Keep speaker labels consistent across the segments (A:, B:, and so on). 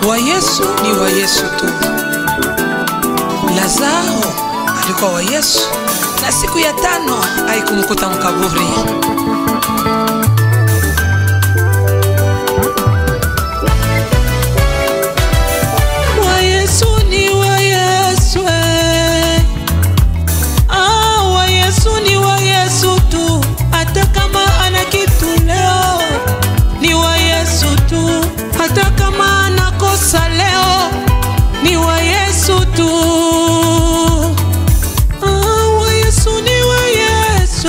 A: Wa Yesu ni wa Yesu tu. Lazaro alikuwa wa Yesu, na siku ya 5 haikumkuta mkaburi. Wa Yesu ni wa Yesu. Wa Yesu ni wa Yesu tu. Hata kama ana kitu leo, ni wa Yesu tu. Hata kama anakosa leo, ni wa Yesu tu. Wa Yesu ni wa Yesu.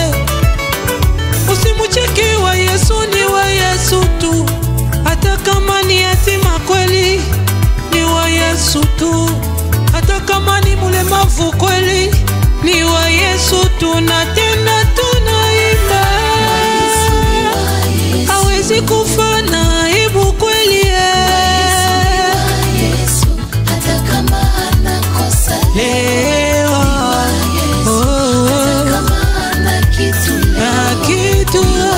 A: Usimucheke, wa Yesu ni wa Yesu tu. Hata kama ni yatima kweli, ni wa Yesu tu. Hata kama ni mulemavu kweli, ni wa Yesu tu. Na tena tunaimba, hawezi kufa na aibu kweli.
B: Hata kama anakosa leo, hata kama ana kitu leo,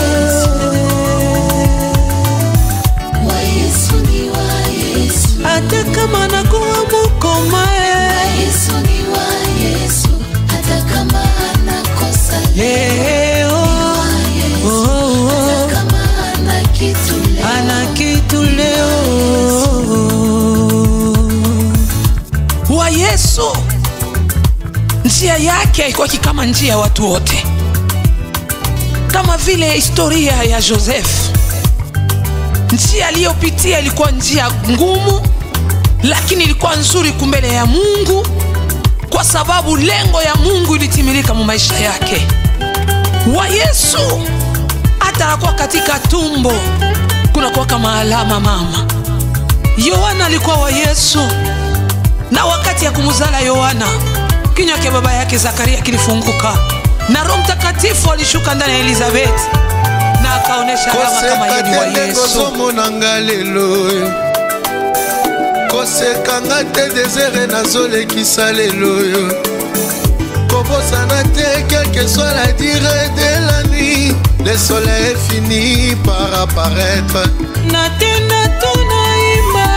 B: wa Yesu ni wa Yesu.
A: Hata kama anakuwa mukoma,
B: wa Yesu ni wa Yesu. Hata kama anakosa leo, hata kama ana kitu leo,
A: wa Yesu njia yake haikuwa kama njia ya watu wote. Kama vile historia ya Joseph, njia aliyopitia ilikuwa njia ngumu, lakini ilikuwa nzuri kumbele ya Mungu, kwa sababu lengo ya Mungu ilitimilika mu maisha yake. Wa Yesu hata anakuwa katika tumbo kuna kwa kama alama mama. Yohana alikuwa wa Yesu, na wakati ya kumuzala Yohana, kinywa cha baba yake Zakaria kilifunguka, na Roho Mtakatifu alishuka ndani ya Elizabeth, na akaonesha kama yeye ni wa Yesu.
C: Kosekanga te désert nazole kisalelo. Kobosana te quelle que soit la durée de la nuit, le soleil finit par apparaître.
A: Na tena tunaimba,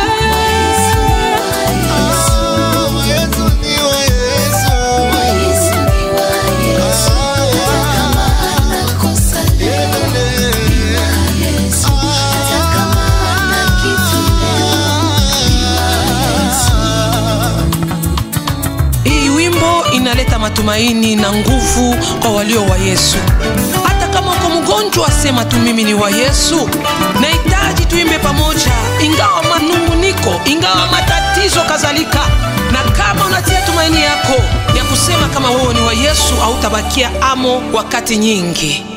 A: inaleta matumaini na nguvu kwa walio wa Yesu. Hata kama uko mgonjwa, sema tu mimi ni wa Yesu. Nahitaji tuimbe pamoja, ingawa manunguniko, ingawa matatizo kadhalika. Na kama unatia tumaini yako ya kusema kama wewe ni wa Yesu, hautabakia amo wakati nyingi.